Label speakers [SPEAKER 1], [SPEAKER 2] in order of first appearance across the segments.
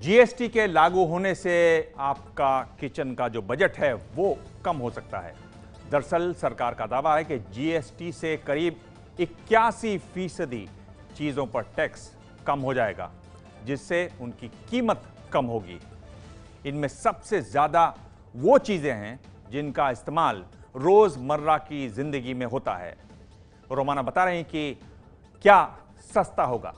[SPEAKER 1] GST के लागू होने से आपका किचन का जो बजट है वो कम हो सकता है। दरअसल सरकार का दावा है कि जीएसटी से करीब 81% चीजों पर टैक्स कम हो जाएगा, जिससे उनकी कीमत कम होगी। इनमें सबसे ज्यादा वो चीजें हैं जिनका इस्तेमाल रोजमर्रा की जिंदगी में होता है। रोमाना बता रहे हैं कि क्या सस्ता होगा।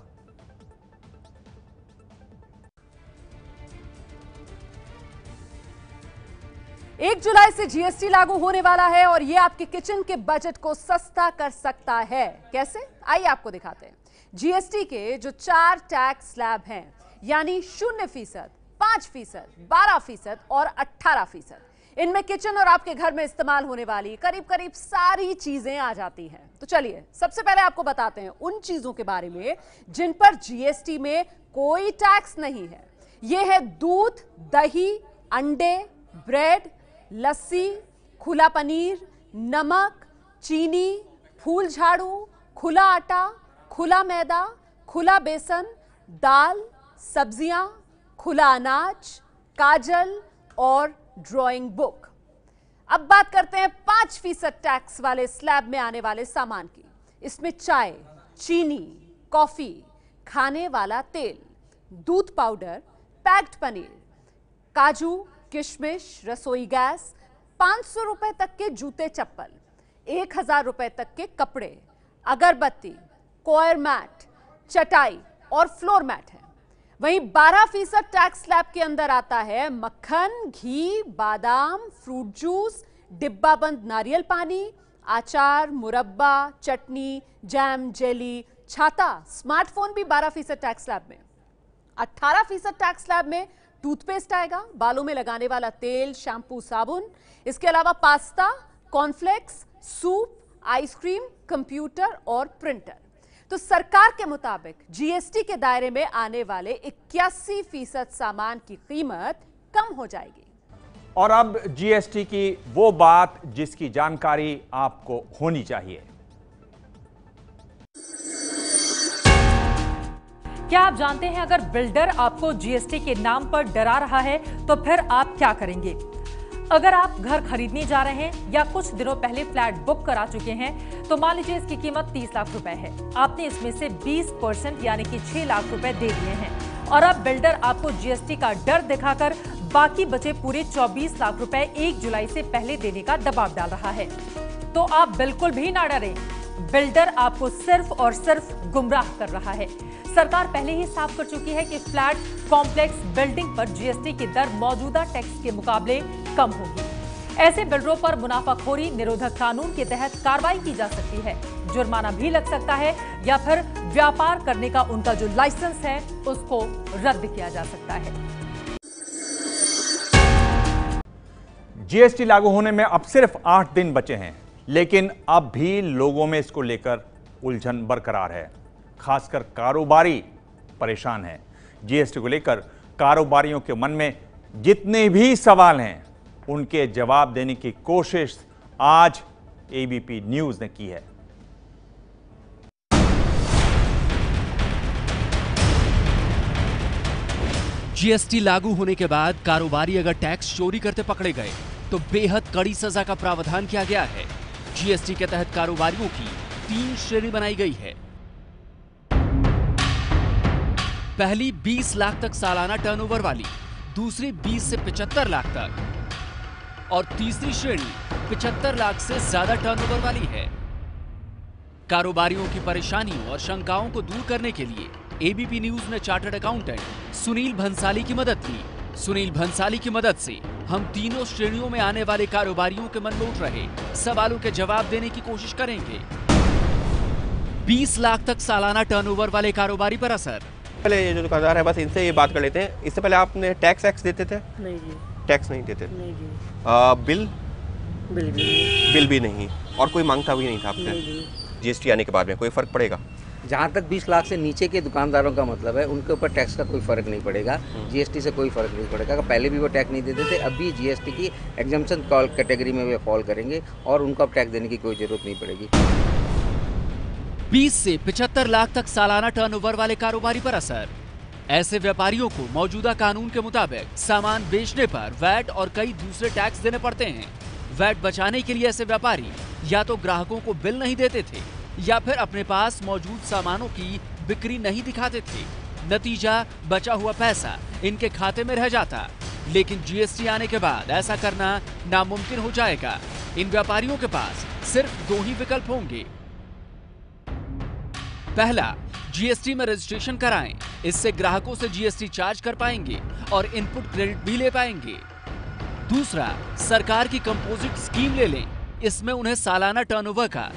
[SPEAKER 2] 1 जुलाई से जीएसटी लागू होने वाला है और ये आपके किचन के बजट को सस्ता कर सकता है। कैसे? आइए आपको दिखाते हैं। जीएसटी के जो 4 टैक्स स्लैब हैं, यानी 0%, 5%, 12% और 18%, इनमें किचन और आपके घर में इस्तेमाल होने वाली करीब करीब सारी चीजें आ जाती हैं। तो चलिए सबसे पहले आपको बताते हैं उन चीजों के बारे में जिन पर जीएसटी में कोई टैक्स नहीं है। यह है दूध, दही, अंडे, ब्रेड, लस्सी, खुला पनीर, नमक, चीनी, फूल झाड़ू, खुला आटा, खुला मैदा, खुला बेसन, दाल, सब्जियां, खुला अनाज, काजल और ड्राइंग बुक। अब बात करते हैं 5% टैक्स वाले स्लैब में आने वाले सामान की। इसमें चाय, चीनी, कॉफी, खाने वाला तेल, दूध पाउडर, पैक्ड पनीर, काजू, किशमिश, रसोई गैस, 500 रुपए तक के जूते चप्पल, 1000 रुपए तक के कपड़े, अगरबत्ती, कोयर मैट, चटाई और फ्लोर मैट है। वहीं 12% टैक्स स्लैब के अंदर आता है मक्खन, घी, बादाम, फ्रूट जूस, डिब्बा बंद नारियल पानी, अचार, मुरब्बा, चटनी, जैम, जेली, छाता, स्मार्टफोन भी 12% टैक्स स्लैब में। 18% टैक्स स्लैब में टूथपेस्ट आएगा, बालों में लगाने वाला तेल, शैम्पू, साबुन। इसके अलावा pasta, cornflakes, soup, ice cream, computer और प्रिंटर। तो सरकार के मुताबिक जीएसटी के दायरे में आने वाले 81% सामान की कीमत कम हो जाएगी।
[SPEAKER 1] और अब जीएसटी की वो बात जिसकी जानकारी आपको होनी चाहिए।
[SPEAKER 3] क्या आप जानते हैं अगर बिल्डर आपको जीएसटी के नाम पर डरा रहा है तो फिर आप क्या करेंगे? अगर आप घर खरीदने जा रहे हैं या कुछ दिनों पहले फ्लैट बुक करा चुके हैं तो मान लीजिए इसकी कीमत 30 लाख रुपए है। आपने इसमें से 20% यानी कि 6 लाख रुपए दे दिए हैं और अब बिल्डर आपको जीएसटी का डर दिखाकर बाकी बचे पूरे 24 लाख रुपए 1 जुलाई से पहले देने का दबाव डाल रहा है। तो आप बिल्कुल भी ना डरें, बिल्डर आपको सिर्फ और सिर्फ गुमराह कर रहा है। सरकार पहले ही साफ कर चुकी है कि फ्लैट कॉम्प्लेक्स बिल्डिंग पर जीएसटी की दर मौजूदा टैक्स के मुकाबले कम होगी। ऐसे बिल्डरों पर मुनाफाखोरी निरोधक कानून के तहत कार्रवाई की जा सकती है, जुर्माना भी लग सकता है या फिर व्यापार करने का उनका जो लाइसेंस है उसको रद्द किया जा सकता है।
[SPEAKER 1] जीएसटी लागू होने में अब सिर्फ 8 दिन बचे हैं, लेकिन अब भी लोगों में इसको लेकर उलझन बरकरार है। खासकर कारोबारी परेशान हैं। जीएसटी को लेकर कारोबारियों के मन में जितने भी सवाल हैं उनके जवाब देने की कोशिश आज एबीपी न्यूज ने की है।
[SPEAKER 4] जीएसटी लागू होने के बाद कारोबारी अगर टैक्स चोरी करते पकड़े गए तो बेहद कड़ी सजा का प्रावधान किया गया है। जीएसटी के तहत कारोबारियों की 3 श्रेणी बनाई गई है। पहली 20 लाख तक सालाना टर्नओवर वाली, दूसरी 20 से 75 लाख तक और तीसरी श्रेणी 75 लाख से ज्यादा टर्नओवर वाली है। कारोबारियों की परेशानियों और शंकाओं को दूर करने के लिए एबीपी न्यूज ने चार्टर्ड अकाउंटेंट सुनील भंसाली की मदद ली। सुनील भंसाली की मदद से हम तीनों श्रेणियों में आने वाले कारोबारियों के मन में उठ रहे सवालों के जवाब देने की कोशिश करेंगे। 20 लाख तक सालाना टर्नओवर वाले कारोबारी पर असर।
[SPEAKER 5] पहले ये जो दुकानदार है बस इनसे ये बात कर लेते हैं। इससे पहले आपने टैक्स एक्स देते थे?
[SPEAKER 6] नहीं जी।
[SPEAKER 5] टैक्स नहीं देते?
[SPEAKER 6] नहीं जी।
[SPEAKER 5] बिल भी नहीं। और कोई मांगता भी नहीं था आपसे? जीएसटी आने के बाद में कोई फर्क पड़ेगा?
[SPEAKER 7] जहाँ तक 20 लाख से नीचे के दुकानदारों का मतलब है उनके ऊपर टैक्स का कोई फर्क नहीं पड़ेगा। जीएसटी से कोई फर्क नहीं पड़ेगा। पहले भी वो टैक्स नहीं देते थे, अभी जीएसटी की एग्जम्पशन कैटेगरी में वे फॉल करेंगे और उनको अब टैक्स देने की कोई जरूरत नहीं पड़ेगी।
[SPEAKER 4] 20 से 75 लाख तक सालाना टर्नओवर वाले कारोबारी पर असर। ऐसे व्यापारियों को मौजूदा कानून के मुताबिक सामान बेचने पर वैट और कई दूसरे टैक्स देने पड़ते हैं। वैट बचाने के लिए ऐसे व्यापारी या तो ग्राहकों को बिल नहीं देते थे या फिर अपने पास मौजूद सामानों की बिक्री नहीं दिखाते थे। नतीजा, बचा हुआ पैसा इनके खाते में रह जाता। लेकिन जीएसटी आने के बाद ऐसा करना नामुमकिन हो जाएगा। इन व्यापारियों के पास सिर्फ 2 ही विकल्प होंगे। पहला, जीएसटी में रजिस्ट्रेशन कराएं। इससे ग्राहकों से जीएसटी चार्ज कर पाएंगे और इनपुट क्रेडिट भी ले पाएंगे। दूसरा, सरकार की कंपोजिट स्कीम ले लें। इसमें उन्हें सालाना टर्नओवर का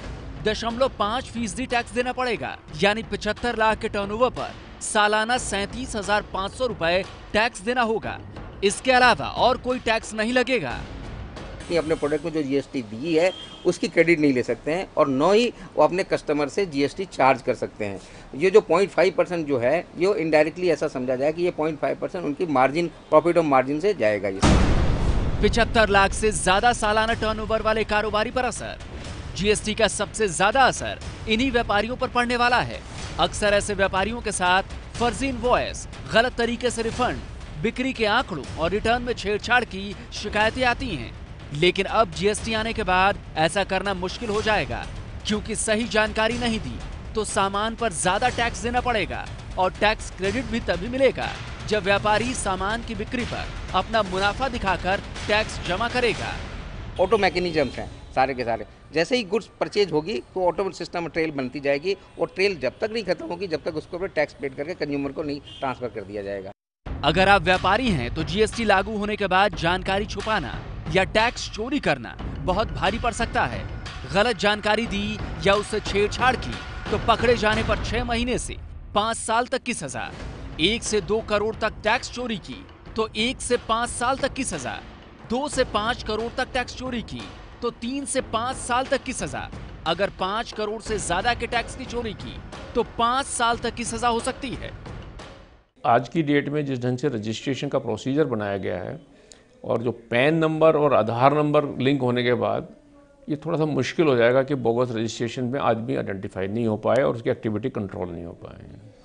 [SPEAKER 4] 0.5% टैक्स देना पड़ेगा, यानी 75 लाख के टर्नओवर पर सालाना 37,500 रुपए टैक्स देना होगा। इसके अलावा और कोई टैक्स नहीं लगेगा।
[SPEAKER 7] अपने प्रोडक्ट में जो जीएसटी दी है उसकी क्रेडिट नहीं ले सकते हैं और न ही वो अपने कस्टमर से जीएसटी चार्ज कर सकते हैं। ये जो 0.5% जो है, ये इनडायरेक्टली ऐसा समझा जाए कि ये 0.5% उनकी मार्जिन, प्रॉफिट और मार्जिन से जाएगा। ये
[SPEAKER 4] 75 लाख से ज्यादा सालाना टर्नओवर वाले कारोबारी पर असर। जीएसटी का सबसे ज्यादा असर इन्हीं व्यापारियों पर पड़ने वाला है। अक्सर ऐसे व्यापारियों के साथ फर्जी इनवॉइस, गलत तरीके से रिफंड, बिक्री के आंकड़ों और रिटर्न में छेड़छाड़ की शिकायतें आती हैं। लेकिन अब जीएसटी आने के बाद ऐसा करना मुश्किल हो जाएगा, क्योंकि सही जानकारी नहीं दी तो सामान पर ज्यादा टैक्स देना पड़ेगा और टैक्स क्रेडिट भी तभी मिलेगा जब व्यापारी सामान की बिक्री पर अपना मुनाफा दिखाकर टैक्स जमा करेगा।
[SPEAKER 7] ऑटो मैकेनिज्म हैं सारे के सारे। जैसे ही गुड्स परचेज होगी तो ऑटो सिस्टम में ट्रेल बनती जाएगी और ट्रेल जब तक नहीं खत्म होगी जब तक उसके ऊपर टैक्स पेड करके कंज्यूमर को नहीं ट्रांसफर कर दिया जाएगा।
[SPEAKER 4] अगर आप व्यापारी हैं तो जीएसटी लागू होने के बाद जानकारी छुपाना या टैक्स चोरी करना बहुत भारी पड़ सकता है। गलत जानकारी दी या उससे छेड़छाड़ की तो पकड़े जाने पर 6 महीने से 5 साल तक की सजा। 1 से 2 करोड़ तक टैक्स चोरी की तो 1 से 5 साल तक की सजा। 2 से 5 करोड़ तक टैक्स चोरी की तो 3 से 5 साल तक की सजा। अगर 5 करोड़ से ज्यादा के टैक्स की चोरी की तो 5 साल तक की सजा हो सकती है।
[SPEAKER 6] आज की डेट में जिस ढंग से रजिस्ट्रेशन का प्रोसीजर बनाया गया है और जो पैन नंबर और आधार नंबर लिंक होने के बाद ये थोड़ा सा मुश्किल हो जाएगा कि बोगस रजिस्ट्रेशन में आदमी आइडेंटिफाई नहीं हो पाए और उसकी एक्टिविटी कंट्रोल नहीं हो पाए।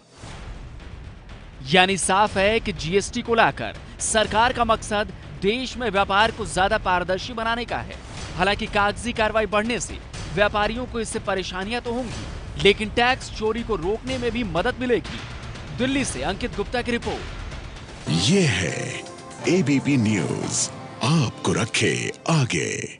[SPEAKER 4] यानी साफ है कि जीएसटी को लाकर सरकार का मकसद देश में व्यापार को ज्यादा पारदर्शी बनाने का है। हालांकि कागजी कार्रवाई बढ़ने से व्यापारियों को इससे परेशानियां तो होंगी, लेकिन टैक्स चोरी को रोकने में भी मदद मिलेगी। दिल्ली से अंकित गुप्ता की रिपोर्ट।
[SPEAKER 8] ये है एबीपी न्यूज़, आपको रखे आगे।